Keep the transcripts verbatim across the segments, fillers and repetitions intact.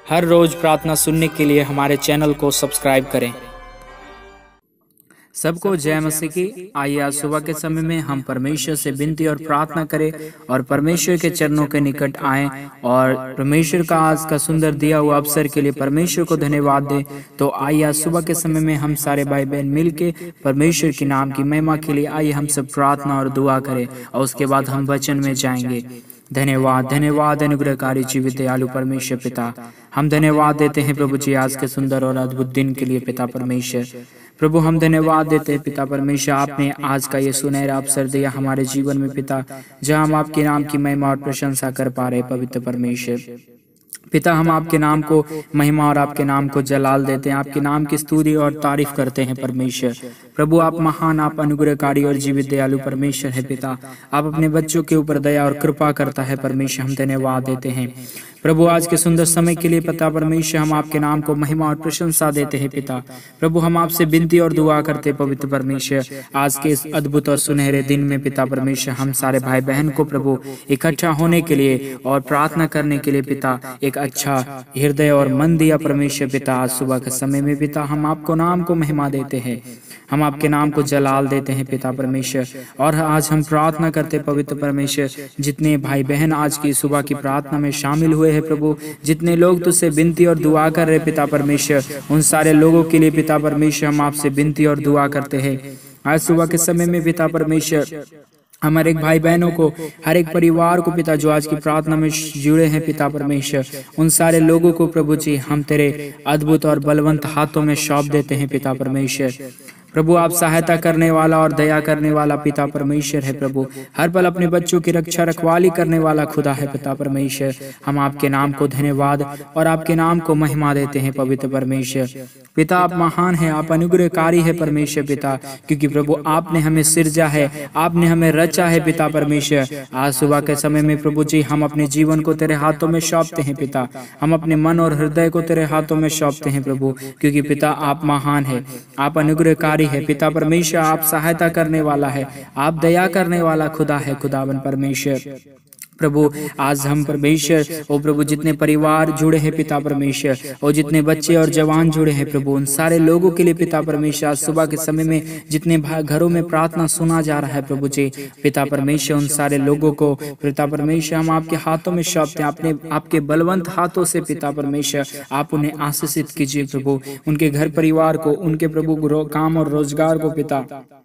हर रोज प्रार्थना सुनने के लिए हमारे चैनल को सब्सक्राइब करें। सबको जय मसीह की। आइए आज सुबह के समय में हम परमेश्वर से विनती और प्रार्थना करें और परमेश्वर के चरणों के निकट आएं और परमेश्वर का आज का सुंदर दिया हुआ अवसर के लिए परमेश्वर को धन्यवाद दें। तो आइए आज सुबह के समय में हम सारे भाई बहन मिलके परमेश्वर के नाम की महिमा के लिए आइए हम सब प्रार्थना और दुआ करें और उसके बाद हम वचन में जाएंगे। धन्यवाद धन्यवाद अनुग्रहकारी जीवित दयालु परमेश्वर पिता, हम धन्यवाद देते हैं प्रभु जी आज के सुंदर और अद्भुत दिन के लिए। पिता परमेश्वर प्रभु हम धन्यवाद देते हैं पिता परमेश्वर, आपने आज का ये सुनहरा अवसर दिया हमारे जीवन में पिता, जहां हम आपके नाम की महिमा और प्रशंसा कर पा रहे। पवित्र परमेश्वर पिता, हम आपके नाम को महिमा और आपके नाम को जलाल देते हैं, आपके नाम की स्तुति और तारीफ करते हैं परमेश्वर। प्रभु आप महान, आप अनुग्रहकारी और जीवित दयालु परमेश्वर है पिता, आप अपने बच्चों के ऊपर दया और कृपा करता है परमेश्वर, हम धन्यवाद देते हैं प्रभु आज के सुंदर समय के लिए। पिता परमेश्वर हम आपके नाम को महिमा और प्रशंसा देते हैं पिता। प्रभु हम आपसे विनती और दुआ करते पवित्र परमेश्वर, आज के इस अद्भुत और सुनहरे दिन में पिता परमेश्वर हम सारे भाई बहन को प्रभु इकट्ठा होने के लिए और प्रार्थना करने के लिए पिता एक अच्छा हृदय और मन दिया परमेश्वर पिता। आज सुबह के समय में पिता हम आपको नाम को महिमा देते हैं, हम आपके नाम को जलाल देते हैं पिता परमेश्वर। और आज हम प्रार्थना करते पवित्र परमेश्वर, जितने भाई बहन आज की सुबह की प्रार्थना में शामिल हुए हैं प्रभु, जितने लोग तुझसे विनती और दुआ कर रहे पिता परमेश्वर, उन सारे लोगों के लिए पिता परमेश्वर हम आपसे विनती और दुआ करते हैं। आज सुबह के समय में पिता परमेश्वर हमारे एक भाई बहनों को, हर एक परिवार को पिता जो आज की प्रार्थना में जुड़े हैं पिता परमेश्वर, उन सारे लोगों को प्रभु जी हम तेरे अद्भुत और बलवंत हाथों में सौंप देते हैं पिता परमेश्वर। प्रभु आप सहायता करने वाला और दया करने वाला पिता परमेश्वर है प्रभु, हर पल अपने बच्चों की रक्षा रखवाली करने वाला खुदा है पिता परमेश्वर। हम आपके नाम को धन्यवाद और आपके नाम को महिमा देते हैं पवित्र परमेश्वर। पिता आप महान है, आप अनुग्रहकारी है परमेश्वर पिता, क्योंकि प्रभु आपने हमें सिरजा है, आपने हमें रचा है पिता परमेश्वर। आज सुबह के समय में प्रभु जी हम अपने जीवन को तेरे हाथों में सौंपते हैं पिता, हम अपने मन और हृदय को तेरे हाथों में सौंपते हैं प्रभु, क्योंकि पिता आप महान है, आप अनुग्रहकारी है पिता परमेश्वर, आप सहायता करने वाला है, आप दया करने वाला खुदा है खुदावन परमेश्वर। प्रभु आज हम परमेश्वर ओ प्रभु जितने परिवार जुड़े हैं पिता परमेश्वर और जितने बच्चे और जवान जुड़े हैं प्रभु, उन सारे लोगों के लिए पिता परमेश्वर आज सुबह के समय में जितने घरों में प्रार्थना सुना जा रहा है प्रभु जी पिता परमेश्वर, उन सारे लोगों को पिता परमेश्वर हम आपके हाथों में सौंपते हैं, अपने आपके बलवंत हाथों से पिता परमेश्वर आप उन्हें आशीषित कीजिए प्रभु, उनके घर परिवार को, उनके प्रभु काम और रोजगार को पिता,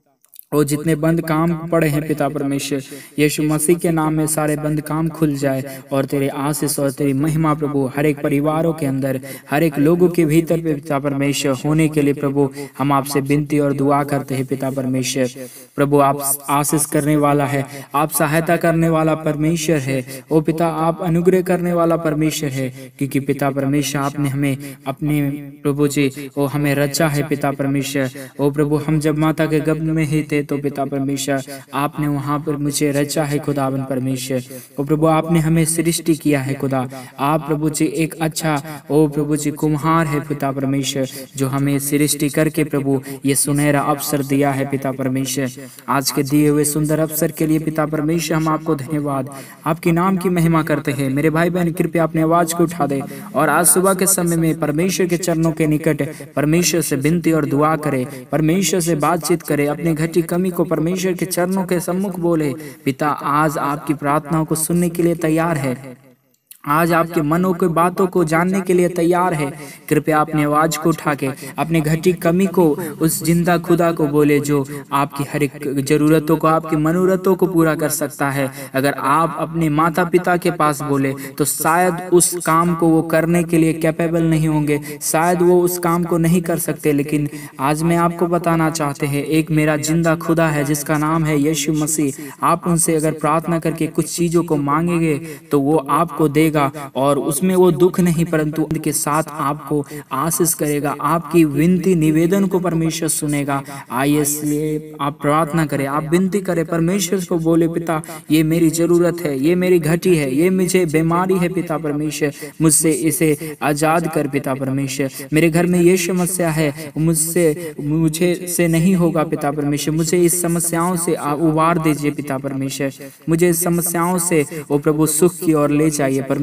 और जितने बंद काम पड़े हैं पिता परमेश्वर, यीशु मसीह के नाम में सारे बंद काम खुल जाए और तेरे आशीष और तेरी महिमा प्रभु हर एक परिवारों के अंदर, हर एक लोगों के भीतर पे पिता परमेश्वर होने के लिए प्रभु हम आपसे विनती और दुआ करते हैं पिता परमेश्वर। प्रभु आप आशीष करने वाला है, आप सहायता करने वाला परमेश्वर है, ओ पिता आप अनुग्रह करने वाला परमेश्वर है, क्योंकि पिता परमेश्वर आपने हमें अपने प्रभु जी ओ हमें रचा है पिता परमेश्वर। ओ प्रभु हम जब माता के गर्भ में ही थे तो पिता परमेश्वर आपने वहां पर मुझे रचा है खुदावन परमेश्वर। ओ प्रभु आपने हमें सृष्टि किया है खुदा, आप प्रभु जी एक अच्छा ओ प्रभु जी कुम्हार है पिता परमेश्वर, जो हमें सृष्टि करके प्रभु ये सुनहरा अवसर दिया है पिता परमेश्वर। आज के दिए हुए सुंदर अवसर के लिए पिता परमेश्वर हम आपको धन्यवाद, आपके नाम की महिमा करते हैं। मेरे भाई बहन कृपया अपने आवाज को उठा दे और आज सुबह के समय में परमेश्वर के चरणों के निकट परमेश्वर से विनती और दुआ करे, परमेश्वर से बातचीत करे, अपने घटी कमी को परमेश्वर के चरणों के सम्मुख बोले। पिता आज आपकी प्रार्थनाओं को सुनने के लिए तैयार है, आज आपके मनों की बातों को जानने के लिए तैयार है। कृपया अपनी आवाज को उठा के अपनी घटी कमी को उस जिंदा खुदा को बोले, जो आपकी हर एक जरूरतों को, आपकी मनोरथों को पूरा कर सकता है। अगर आप अपने माता पिता के पास बोले तो शायद उस काम को वो करने के लिए कैपेबल नहीं होंगे, शायद वो उस काम को नहीं कर सकते, लेकिन आज मैं आपको बताना चाहते हैं एक मेरा जिंदा खुदा है जिसका नाम है यीशु मसीह। आप उनसे अगर प्रार्थना करके कुछ चीजों को मांगेंगे तो वो आपको देगा, और उसमें वो दुख नहीं परंतु उनके साथ आपको आशीष करेगा, आपकी विनती निवेदन को परमेश्वर सुनेगा। आइए इसलिए आप प्रार्थना करें, आप विनती करें, परमेश्वर को बोले पिता ये मेरी जरूरत है, ये मेरी घटी है, ये मुझे बीमारी है पिता परमेश्वर, मुझसे इसे आजाद कर पिता परमेश्वर। मेरे घर में ये समस्या है, मुझसे मुझे से नहीं होगा पिता परमेश्वर, मुझे इस समस्याओं से उबार दीजिए पिता परमेश्वर, मुझे इस समस्याओं से वो प्रभु सुख की ओर ले जाइए परमेश्वर।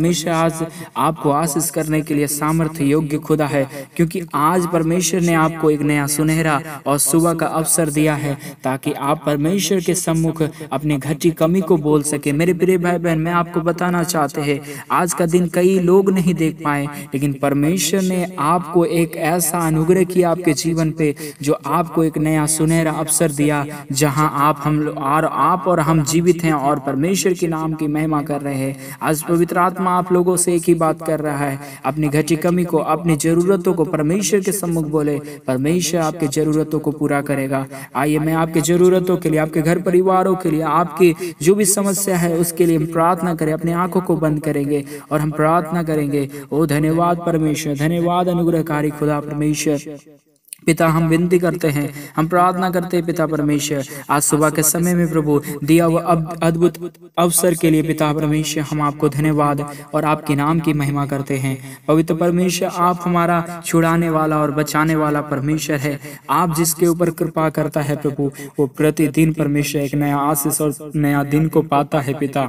परमेश्वर आज आपको आशीष करने के लिए सामर्थ्य योग्य खुदा है, क्योंकि आज परमेश्वर ने आपको एक नया सुनहरा और सुबह का अवसर दिया है ताकि आप परमेश्वर के सम्मुख अपनी घटी कमी को बोल सके। मेरे प्रिय भाई बहन, मैं आपको बताना चाहते हैं आज का दिन कई लोग नहीं देख पाए, लेकिन परमेश्वर ने आपको एक ऐसा अनुग्रह किया आपके जीवन पे जो आपको एक नया सुनहरा अवसर दिया, जहां आप हम और आप और हम जीवित हैं और परमेश्वर के नाम की महिमा कर रहे हैं। आज पवित्र आत्मा आप लोगों से एक ही बात कर रहा है, अपनी घटी कमी को, अपनी जरूरतों को परमेश्वर के सम्मुख बोले, परमेश्वर आपकी जरूरतों को पूरा करेगा। आइए मैं आपकी जरूरतों के लिए, आपके घर परिवारों के लिए, आपकी जो भी समस्या है उसके लिए हम प्रार्थना करें। अपनी आंखों को बंद करेंगे और हम प्रार्थना करेंगे। ओ धन्यवाद परमेश्वर, धन्यवाद अनुग्रहकारी खुदा परमेश्वर। पिता, हम विनती करते हैं, हम प्रार्थना करते हैं पिता परमेश्वर, आज सुबह के समय में प्रभु दिया हुआ अद्भुत अवसर के लिए पिता परमेश्वर हम आपको धन्यवाद और आपके नाम की महिमा करते हैं। पवित्र परमेश्वर, आप हमारा छुड़ाने वाला और बचाने वाला परमेश्वर है। आप जिसके ऊपर कृपा करता है प्रभु, वो प्रतिदिन परमेश्वर एक नया आशीष और नया दिन को पाता है पिता।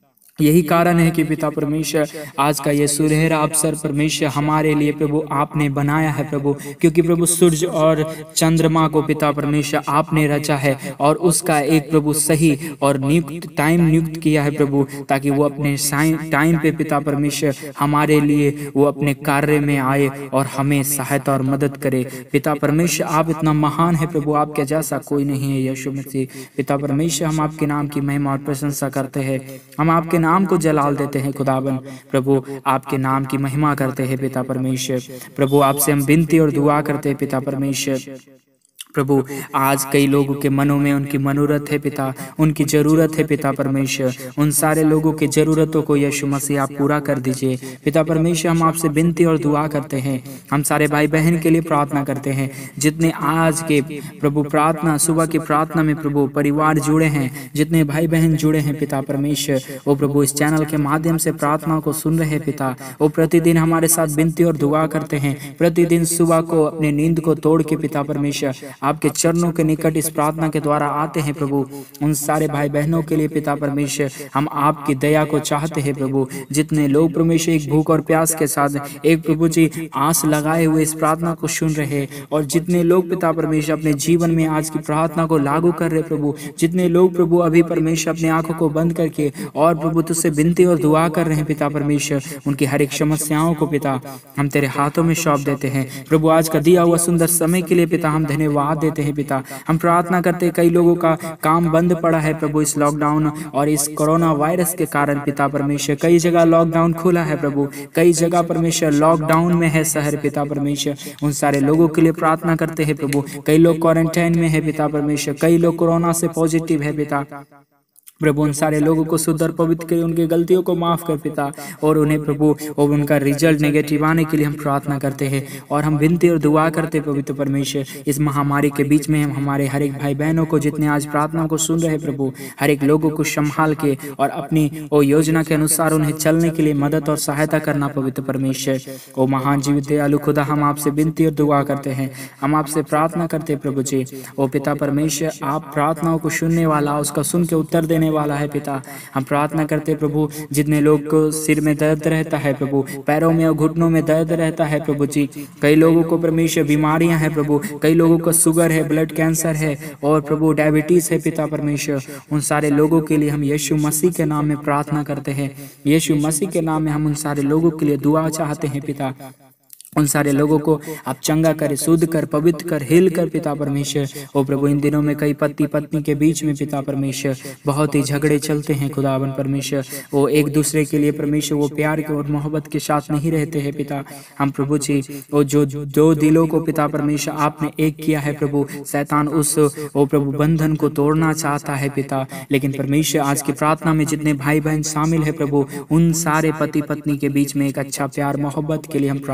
यही कारण है कि पिता परमेश्वर आज का ये सुनहरा अवसर परमेश्वर हमारे लिए प्रभु आपने बनाया है प्रभु, क्योंकि प्रभु सूरज और चंद्रमा को पिता परमेश्वर आपने रचा है और उसका एक प्रभु सही और नियुक्त टाइम नियुक्त किया है प्रभु, ताकि वो अपने टाइम पे पिता परमेश्वर हमारे लिए वो अपने कार्य में आए और हमें सहायता और मदद करे। पिता परमेश्वर, आप इतना महान है प्रभु, आपके जैसा कोई नहीं है यीशु मसीह। पिता परमेश्वर, हम आपके नाम की महिमा और प्रशंसा करते हैं, हम आपके नाम को जलाल देते हैं खुदावन प्रभु, आपके नाम की महिमा करते हैं पिता परमेश्वर। प्रभु, आपसे हम विनती और दुआ करते हैं पिता परमेश्वर। प्रभु, आज कई लोगों के मनों में उनकी मनोरथ है पिता, उनकी जरूरत है पिता परमेश्वर, उन सारे लोगों की जरूरतों को यीशु मसीह आप पूरा कर दीजिए पिता परमेश्वर। हम आपसे विनती और दुआ करते हैं, हम सारे भाई बहन के लिए प्रार्थना करते हैं, जितने आज के प्रभु प्रार्थना सुबह की प्रार्थना में प्रभु परिवार जुड़े हैं, जितने भाई बहन जुड़े हैं पिता परमेश्वर, वो प्रभु इस चैनल के माध्यम से प्रार्थना को सुन रहे हैं पिता, वो प्रतिदिन हमारे साथ विनती और दुआ करते हैं, प्रतिदिन सुबह को अपनी नींद को तोड़ के पिता परमेश्वर आपके चरणों के निकट इस प्रार्थना के द्वारा आते हैं प्रभु। उन सारे भाई बहनों के लिए पिता परमेश्वर हम आपकी दया को चाहते हैं प्रभु, जितने लोग परमेश्वर एक भूख और प्यास के साथ एक प्रभु जी आस लगाए हुए इस प्रार्थना को सुन रहे, और जितने लोग पिता परमेश्वर अपने जीवन में आज की प्रार्थना को लागू कर रहे प्रभु, जितने लोग प्रभु अभी परमेश्वर अपनी आंखों को बंद करके और प्रभु तुझसे विनती और दुआ कर रहे हैं पिता परमेश्वर, उनकी हर एक समस्याओं को पिता हम तेरे हाथों में सौंप देते हैं प्रभु। आज का दिया हुआ सुंदर समय के लिए पिता हम धन्यवाद देते हैं पिता। हम प्रार्थना करते हैं, कई लोगों का काम बंद पड़ा है प्रभु इस लॉकडाउन और इस कोरोना वायरस के कारण पिता परमेश्वर, कई जगह लॉकडाउन खुला है प्रभु, कई जगह परमेश्वर लॉकडाउन में है शहर पिता परमेश्वर, उन सारे लोगों के लिए प्रार्थना करते हैं प्रभु। कई लोग क्वारंटाइन में है पिता परमेश्वर, कई लोग कोरोना से पॉजिटिव है पिता प्रभु, उन सारे लोगों को शुद्ध और पवित्र कर, उनकी गलतियों को माफ कर पिता, और उन्हें प्रभु और उनका रिजल्ट नेगेटिव आने के लिए हम प्रार्थना करते हैं और हम विनती और दुआ करते पवित्र परमेश्वर। इस महामारी के बीच में हम हमारे हर एक भाई बहनों को, जितने आज प्रार्थना को सुन रहे प्रभु, हर एक लोगों को संभाल के और अपनी ओ योजना के अनुसार उन्हें चलने के लिए मदद और सहायता करना पवित्र परमेश्वर। ओ महान जीवित दयालु खुदा, हम आपसे विनती और दुआ करते हैं, हम आपसे प्रार्थना करते प्रभु जी। ओ पिता परमेश्वर, आप प्रार्थनाओं को सुनने वाला, उसका सुन के उत्तर देने वाला है पिता। हम प्रार्थना करते प्रभु, जितने लोग को सिर में दर्द रहता है प्रभु, पैरों में और घुटनों में दर्द रहता है प्रभु जी, कई लोगों को परमेश्वर बीमारियां हैं प्रभु, कई लोगों को शुगर है, ब्लड कैंसर है और प्रभु डायबिटीज है पिता परमेश्वर, उन सारे लोगों के लिए हम यीशु मसीह के नाम में प्रार्थना करते हैं। यीशु मसीह के नाम में हम उन सारे लोगों के लिए दुआ चाहते हैं पिता। उन सारे लोगों को आप चंगा कर, शुद्ध कर, पवित्र कर, हिल कर पिता परमेश्वर। ओ प्रभु, इन दिनों में कई पति पत्नी के बीच में पिता परमेश्वर बहुत ही झगड़े चलते हैं खुदावन परमेश्वर, वो एक दूसरे के लिए परमेश्वर वो प्यार के और मोहब्बत के साथ नहीं रहते हैं पिता। हम प्रभु जी, वो जो दो दिलों को पिता परमेश्वर आपने एक किया है प्रभु, शैतान उस वो प्रभु बंधन को तोड़ना चाहता है पिता, लेकिन परमेश्वर आज की प्रार्थना में जितने भाई बहन शामिल है प्रभु, उन सारे पति पत्नी के बीच में एक अच्छा प्यार मोहब्बत के लिए हम प्रार्थना करते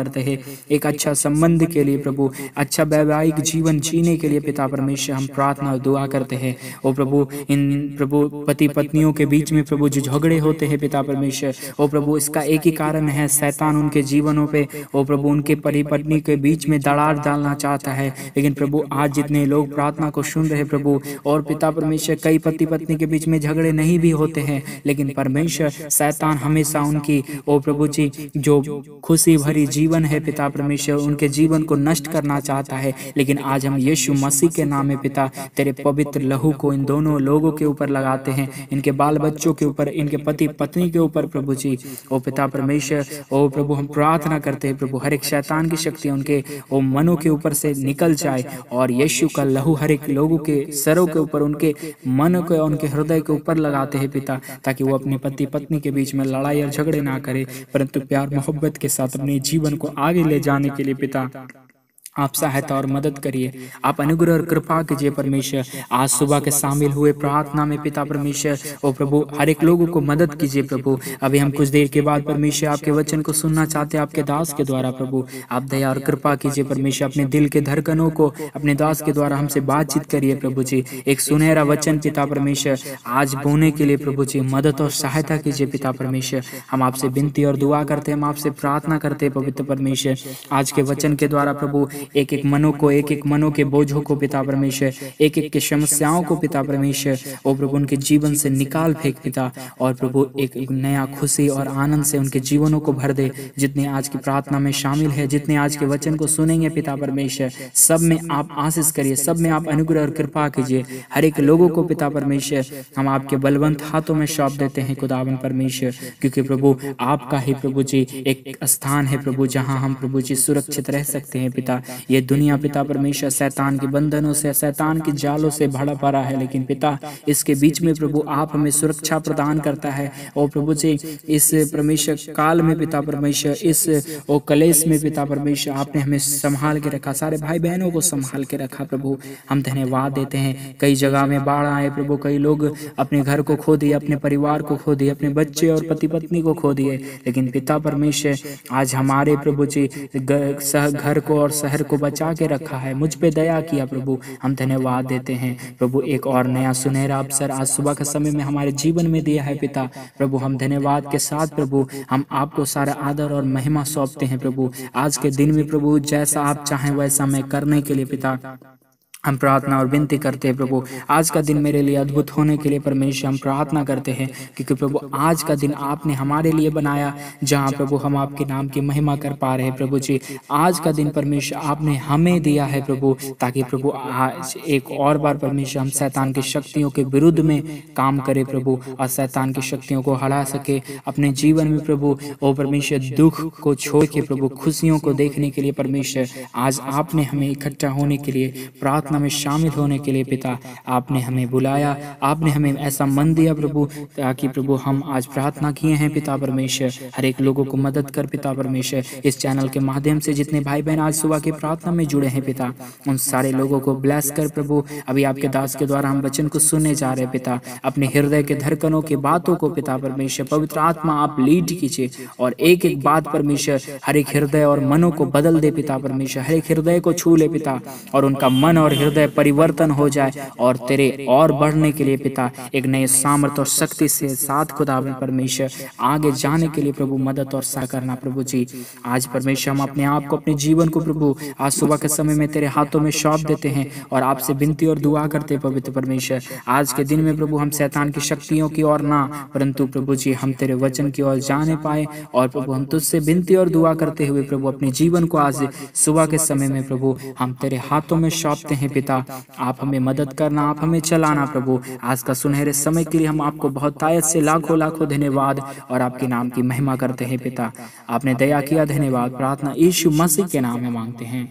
करते हैं, एक अच्छा संबंध के लिए प्रभु, अच्छा वैवाहिक जीवन जीने के लिए पिता परमेश्वर हम प्रार्थना और दुआ करते हैं। ओ प्रभु, इन प्रभु पति पत्नियों के बीच में प्रभु जो झगड़े होते हैं पिता परमेश्वर, ओ प्रभु इसका एक ही कारण है, शैतान उनके जीवनों पे ओ प्रभु उनके पति पत्नी के बीच में दरार डालना चाहता है। लेकिन प्रभु आज जितने लोग प्रार्थना को सुन रहे प्रभु, और पिता परमेश्वर कई पति पत्नी के बीच में झगड़े नहीं भी होते हैं, लेकिन परमेश्वर शैतान हमेशा उनकी ओ प्रभु जी जो खुशी भरी जीवन है पिता परमेश्वर, उनके जीवन को नष्ट करना चाहता है। लेकिन आज हम यीशु मसीह के नाम में पिता तेरे पवित्र लहू को इन दोनों लोगों के ऊपर लगाते हैं, इनके बाल बच्चों के ऊपर, इनके पति पत्नी के ऊपर प्रभु जी। ओ पिता परमेश्वर, ओ प्रभु हम प्रार्थना करते हैं प्रभु, हर एक शैतान की शक्ति उनके ओ मनों के ऊपर से निकल जाए, और यीशु का लहू हर एक लोगों के सरों के ऊपर, उनके मन के, उनके हृदय के ऊपर लगाते हैं पिता, ताकि वो अपने पति पत्नी के बीच में लड़ाई और झगड़े ना करे, परंतु प्यार मोहब्बत के साथ अपने जीवन को आगे ले जाने के लिए पिता आप सहायता और मदद करिए। आप अनुग्रह और कृपा कीजिए परमेश्वर। आज सुबह के शामिल हुए प्रार्थना में पिता परमेश्वर, ओ प्रभु हर एक लोगों को मदद कीजिए प्रभु। अभी हम कुछ देर के बाद परमेश्वर आपके वचन को सुनना चाहते हैं आपके दास के द्वारा प्रभु। आप दया और कृपा कीजिए परमेश्वर, अपने दिल के धड़कनों को अपने दास के द्वारा हमसे बातचीत करिए प्रभु जी। एक सुनहरा वचन पिता परमेश्वर आज बोने के लिए प्रभु जी मदद और सहायता कीजिए पिता परमेश्वर। हम आपसे विनती और दुआ करते हैं, हम आपसे प्रार्थना करते हैं पवित्र परमेश्वर, आज के वचन के द्वारा प्रभु एक एक मनों को, एक एक मनों के बोझों को पिता परमेश्वर, एक एक के समस्याओं को पिता परमेश्वर ओ प्रभु उनके जीवन से निकाल फेंक पिता, और प्रभु एक नया खुशी और आनंद से उनके जीवनों को भर दे। जितने आज की प्रार्थना में शामिल है, जितने आज के वचन को सुनेंगे पिता परमेश्वर, सब में आप आशीष करिए, सब में आप अनुग्रह और कृपा कीजिए। हर एक लोगों को पिता परमेश्वर हम आपके बलवंत हाथों में सौंप देते हैं खुदावन परमेश्वर, क्योंकि प्रभु आपका ही प्रभु जी एक स्थान है प्रभु जहाँ हम प्रभु जी सुरक्षित रह सकते हैं पिता। ये दुनिया पिता परमेश्वर शैतान के बंधनों से, शैतान के जालों से भरा पड़ा है, लेकिन पिता इसके बीच में प्रभु आप हमें सुरक्षा प्रदान करता है। ओ प्रभु जी इस परमेश्वर काल में पिता परमेश्वर, इस ओ कलेश में पिता परमेश्वर आपने हमें संभाल के रखा, सारे भाई बहनों को संभाल के रखा प्रभु। हम धन्यवाद देते हैं। कई जगह में बाढ़ आए प्रभु, कई लोग अपने घर को खो दिए, अपने परिवार को खो दिए, अपने बच्चे और पति पत्नी को खो दिए, लेकिन पिता परमेश्वर आज हमारे प्रभु जी घर को और शहर को बचा के रखा है, मुझ पे दया किया प्रभु। हम धन्यवाद देते हैं प्रभु, एक और नया सुनहरा अवसर आज सुबह के समय में हमारे जीवन में दिया है पिता प्रभु। हम धन्यवाद के साथ प्रभु हम आपको सारा आदर और महिमा सौंपते हैं प्रभु। आज के दिन में प्रभु जैसा आप चाहें वैसा मैं करने के लिए पिता हम प्रार्थना और विनती करते हैं प्रभु। आज का दिन मेरे लिए अद्भुत होने के लिए परमेश्वर हम प्रार्थना करते हैं, क्योंकि प्रभु आज का दिन आपने हमारे लिए बनाया, जहां प्रभु हम आपके नाम की महिमा कर पा रहे हैं प्रभु जी। आज का दिन परमेश्वर आपने हमें दिया है प्रभु, ताकि प्रभु आज एक और बार परमेश्वर हम शैतान की शक्तियों के विरुद्ध में काम करें प्रभु, और शैतान की शक्तियों को हरा सके अपने जीवन में प्रभु। ओ परमेश्वर दुख को छोड़ के प्रभु खुशियों को देखने के लिए परमेश्वर आज आपने हमें इकट्ठा होने के लिए, प्रार्थना में शामिल होने के लिए पिता आपने हमें बुलाया, आपने हमें ऐसा मन दिया प्रभु, ताकि प्रभु हम आज प्रार्थना किए हैं पिता परमेश्वर। हर एक लोगों को मदद कर पिता परमेश्वर। इस चैनल के माध्यम से जितने भाई बहन आज सुबह की प्रार्थना में जुड़े हैं पिता, उन सारे लोगों को ब्लेस कर प्रभु। अभी आपके दास के द्वारा हम वचन को सुनने जा रहे हैं पिता, अपने हृदय के धड़कनों की बातों को पिता परमेश्वर पवित्र आत्मा आप लीड कीजिए, और एक एक बात परमेश्वर हर एक हृदय और मनों को बदल दे पिता परमेश्वर। हर एक हृदय को छू ले पिता, और उनका मन और हृदय परिवर्तन हो जाए, और तेरे और बढ़ने के लिए पिता एक नए सामर्थ और शक्ति से साथ खुदा परमेश्वर आगे जाने के लिए प्रभु मदद और सहायता करना प्रभु जी। आज परमेश्वर हम अपने आप को, अपने जीवन को प्रभु आज सुबह के समय में तेरे हाथों में सौंप देते हैं, और आपसे विनती और दुआ करते हैं पवित्र परमेश्वर। आज के दिन में प्रभु हम शैतान की शक्तियों की ओर ना, परंतु प्रभु जी हम तेरे वचन की ओर जाने पाए, और प्रभु हम तुझसे विनती और दुआ करते हुए प्रभु अपने जीवन को आज सुबह के समय में प्रभु हम तेरे हाथों में सौंपते हैं पिता। आप हमें मदद करना, आप हमें चलाना प्रभु। आज का सुनहरे समय के लिए हम आपको बहुत तायत से लाखों लाखों धन्यवाद और आपके नाम की महिमा करते हैं पिता। आपने दया किया, धन्यवाद। प्रार्थना यीशु मसीह के नाम में मांगते हैं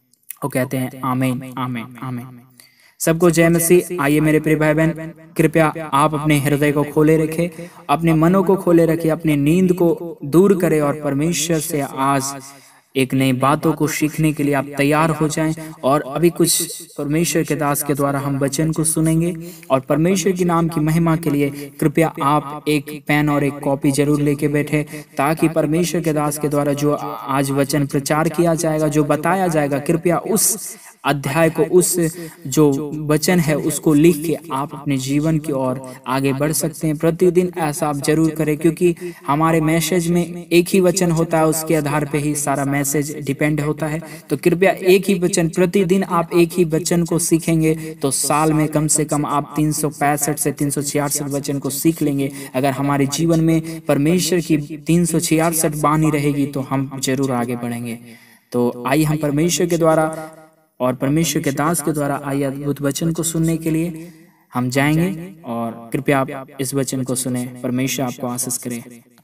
और कहते हैं आमीन आमीन आमीन। सबको जय मसीह। आइए मेरे प्रिय भाई बहन, कृपया आप अपने हृदय को खोले रखें, अपने मनों को खोले रखें, अपनी नींद को दूर करें, और परमेश्वर से आज एक नई बातों को सीखने के लिए आप तैयार हो जाएं। और अभी कुछ परमेश्वर के दास के द्वारा हम वचन को सुनेंगे, और परमेश्वर के नाम की महिमा के लिए कृपया आप एक पेन और एक कॉपी जरूर लेके बैठे, ताकि परमेश्वर के दास के द्वारा जो आज वचन प्रचार किया जाएगा, जो बताया जाएगा, कृपया उस अध्याय को, उस जो वचन है उसको लिख के आप अपने जीवन की ओर आगे बढ़ सकते हैं। प्रतिदिन ऐसा आप जरूर करें, क्योंकि हमारे मैसेज में एक ही वचन होता है, उसके आधार पे ही सारा मैसेज डिपेंड होता है। तो कृपया एक ही वचन, प्रतिदिन आप एक ही वचन को सीखेंगे तो साल में कम से कम आप तीन सौ पैंसठ से तीन सौ छियासठ वचन को सीख लेंगे। अगर हमारे जीवन में परमेश्वर की तीन सौ छियासठ बानी रहेगी तो हम जरूर आगे बढ़ेंगे। तो आइए हम परमेश्वर के द्वारा और परमेश्वर के दास के द्वारा आइए अद्भुत वचन को सुनने के लिए हम जाएंगे, और कृपया आप इस वचन को सुने। परमेश्वर आपको आशीष करे।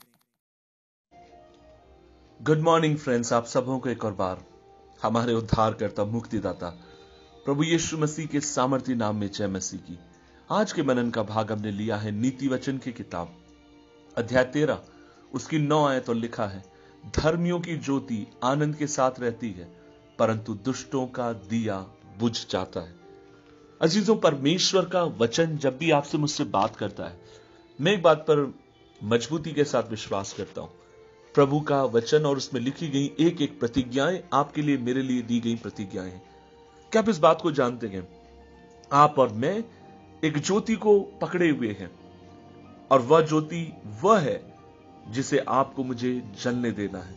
गुड मॉर्निंग फ्रेंड्स, आप सबों को एक और बार हमारे उद्धारकर्ता मुक्तिदाता प्रभु यीशु मसीह के सामर्थी नाम में जय मसीह की। आज के मनन का भाग हमने लिया है नीति वचन की किताब अध्याय तेरह, उसकी नौ आयत और लिखा है, धर्मियों की ज्योति आनंद के साथ रहती है, परंतु दुष्टों का दिया बुझ जाता है। अजीजों, परमेश्वर का वचन जब भी आपसे मुझसे बात करता है, मैं एक बात पर मजबूती के साथ विश्वास करता हूं, प्रभु का वचन और उसमें लिखी गई एक एक प्रतिज्ञाएं आपके लिए, मेरे लिए दी गई प्रतिज्ञाएं हैं। क्या आप इस बात को जानते हैं? आप और मैं एक ज्योति को पकड़े हुए हैं, और वह ज्योति वह है जिसे आपको मुझे जलने देना है।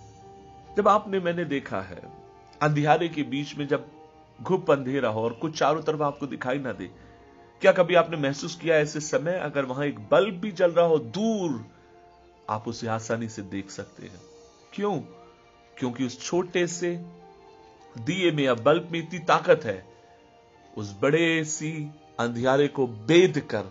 जब आपने, मैंने देखा है, अंधियारे के बीच में जब घुप अंधेरा हो और कुछ चारों तरफ आपको दिखाई ना दे, क्या कभी आपने महसूस किया ऐसे समय अगर वहां एक बल्ब भी जल रहा हो दूर, आप उसे आसानी से देख सकते हैं? क्यों? क्योंकि उस छोटे से दिए में या बल्ब में इतनी ताकत है, उस बड़े सी अंधियारे को बेध कर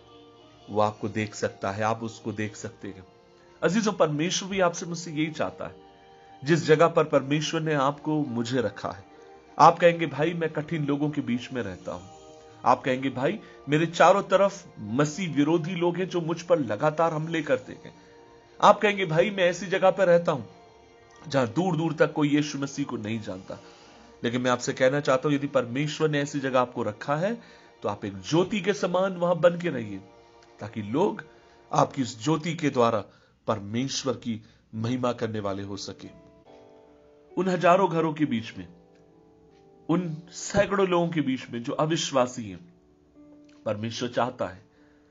वो आपको देख सकता है, आप उसको देख सकते हैं। अजीजों, परमेश्वर भी आपसे मुझसे यही चाहता है। जिस जगह पर परमेश्वर ने आपको, मुझे रखा है, आप कहेंगे भाई मैं कठिन लोगों के बीच में रहता हूं, आप कहेंगे भाई मेरे चारों तरफ मसीह विरोधी लोग हैं जो मुझ पर लगातार हमले करते हैं, आप कहेंगे भाई मैं ऐसी जगह पर रहता हूं जहां दूर दूर तक कोई यीशु मसीह को नहीं जानता। लेकिन मैं आपसे कहना चाहता हूं, यदि परमेश्वर ने ऐसी जगह आपको रखा है तो आप एक ज्योति के समान वहां बन के रहिए, ताकि लोग आपकी इस ज्योति के द्वारा परमेश्वर की महिमा करने वाले हो सके। उन हजारों घरों के बीच में, उन सैकड़ों लोगों के बीच में जो अविश्वासी हैं, परमेश्वर चाहता है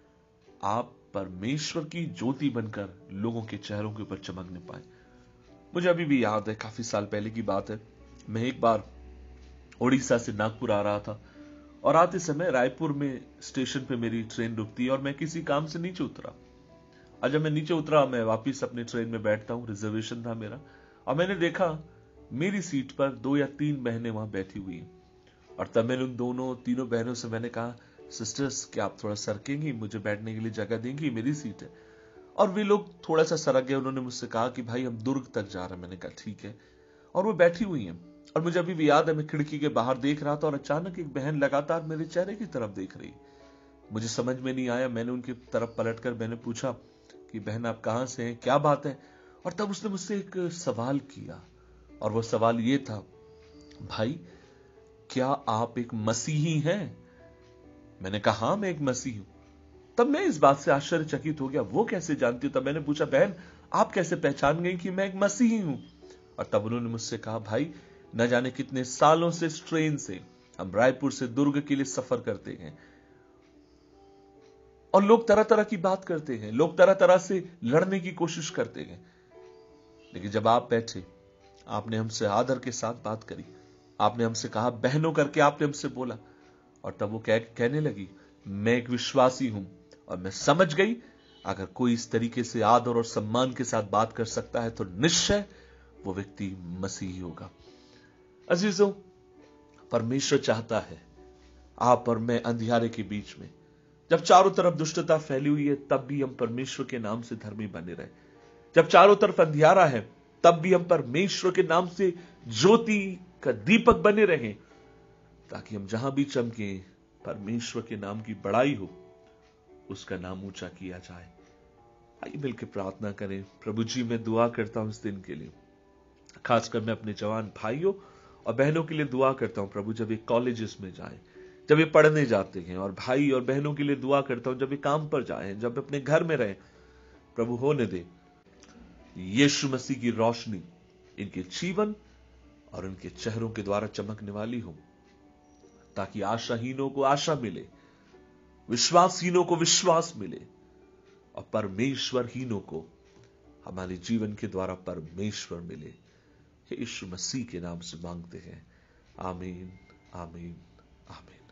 आप परमेश्वर की ज्योति बनकर लोगों के चेहरों के ऊपर चमकने पाए। मुझे अभी भी याद है, काफी साल पहले की बात है, मैं एक बार उड़ीसा से नागपुर आ रहा था, और आते समय रायपुर में स्टेशन पे मेरी ट्रेन रुकती है और मैं किसी काम से नीचे उतरा। और जब मैं नीचे उतरा, मैं वापिस अपनी ट्रेन में बैठता हूं, रिजर्वेशन था मेरा, और मैंने देखा मेरी सीट पर दो या तीन बहनें वहां बैठी हुई हैं। और तब मैंने उन दोनों तीनों बहनों से मैंने कहा, सिस्टर्स क्या आप थोड़ा सरकेंगी, मुझे बैठने के लिए जगह देंगी, मेरी सीट है। और वे लोग थोड़ा सा सरक गए। उन्होंने मुझसे कहा कि भाई हम दुर्ग तक जा रहे हैं। मैंने कहा ठीक है। और वो बैठी हुई हैं, और मुझे अभी भी याद है, मैं खिड़की के बाहर देख रहा था और अचानक एक बहन लगातार मेरे चेहरे की तरफ देख रही। मुझे समझ में नहीं आया, मैंने उनकी तरफ पलटकर मैंने पूछा कि बहन आप कहां से हैं, क्या बात है? और तब उसने मुझसे एक सवाल किया, और वो सवाल ये था, भाई क्या आप एक मसीही हैं? मैंने कहा हाँ मैं एक मसीही हूं। तब मैं इस बात से आश्चर्यचकित हो गया, वो कैसे जानती हो? तब मैंने पूछा, बहन आप कैसे पहचान गई कि मैं एक मसीही हूं? और तब उन्होंने मुझसे कहा, भाई न जाने कितने सालों से इस ट्रेन से हम रायपुर से दुर्ग के लिए सफर करते हैं, और लोग तरह तरह की बात करते हैं, लोग तरह तरह से लड़ने की कोशिश करते हैं, लेकिन जब आप बैठे, आपने हमसे आदर के साथ बात करी, आपने हमसे कहा बहनों करके आपने हमसे बोला, और तब वो कह, कहने लगी मैं एक विश्वासी हूं, और मैं समझ गई अगर कोई इस तरीके से आदर और सम्मान के साथ बात कर सकता है तो निश्चय वो व्यक्ति मसीही होगा। अजीजों, परमेश्वर चाहता है आप और मैं अंधियारे के बीच में, जब चारों तरफ दुष्टता फैली हुई है, तब भी हम परमेश्वर के नाम से धर्मी बने रहे। जब चारों तरफ अंधियारा है, तब भी हम परमेश्वर के नाम से ज्योति का दीपक बने रहें, ताकि हम जहां भी चमके, परमेश्वर के नाम की बड़ाई हो, उसका नाम ऊंचा किया जाए। आइए मिलकर प्रार्थना करें। प्रभु जी, मैं दुआ करता हूं इस दिन के लिए, खासकर मैं अपने जवान भाइयों और बहनों के लिए दुआ करता हूं प्रभु, जब ये कॉलेजेस में जाएं, जब ये पढ़ने जाते हैं, और भाई और बहनों के लिए दुआ करता हूं जब ये काम पर जाएं, जब अपने घर में रहें, प्रभु होने दे यीशु मसीह की रोशनी इनके जीवन और इनके चेहरों के द्वारा चमकने वाली हो, ताकि आशाहीनों को आशा मिले, विश्वासहीनों को विश्वास मिले और परमेश्वरहीनों को हमारे जीवन के द्वारा परमेश्वर मिले। यीशु मसीह के नाम से मांगते हैं, आमीन, आमीन, आमीन।